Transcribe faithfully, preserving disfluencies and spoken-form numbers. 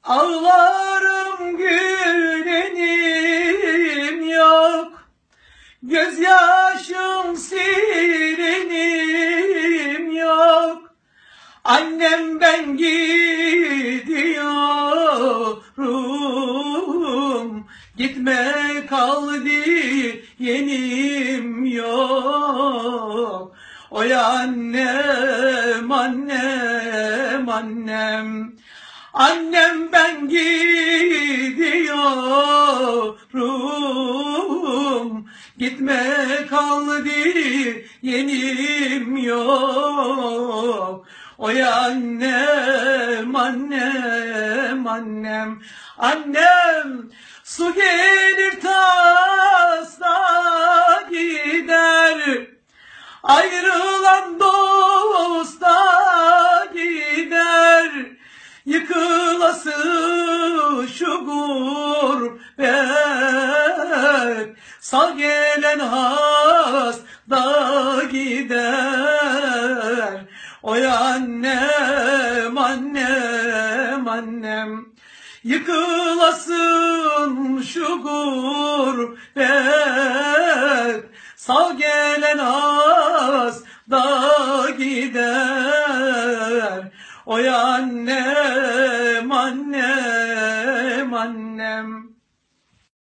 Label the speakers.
Speaker 1: Ağlarım gülenim yok, gözyaşım silenim yok. Annem ben gidiyorum, gitme kal diyenim yok. Oy annem, annem, annem. Annem ben gidiyorum, gitme kal diyenim yok. Oy annem, annem, annem. Annem su gelir tasla gider, ayrılan dosta gider. Yıkılası şu gurbet, sağ gelen hasta gider. Oy annem, annem, annem. Yıkılasın şu gurbet, sağ gelen hasta gider. Oy annem, annem.